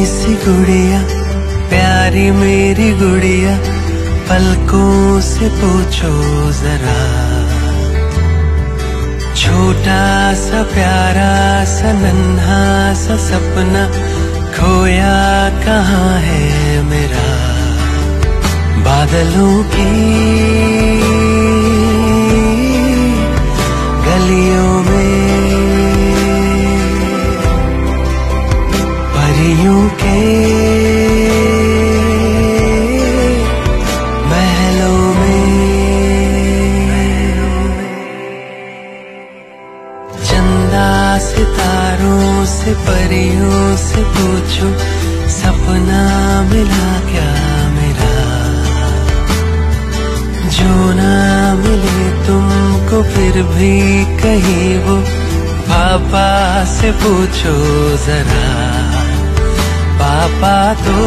सी गुड़िया, प्यारी मेरी गुड़िया, पलकों से पूछो जरा। छोटा सा प्यारा सा नन्हा सा सपना खोया कहाँ है मेरा। बादलों की गलियों में, परियों के महलों में, चंदा सितारों से परियों से पूछो, सपना मिला क्या मेरा। जो ना मिले तुमको फिर भी कहीं वो, पापा से पूछो जरा। पापा तो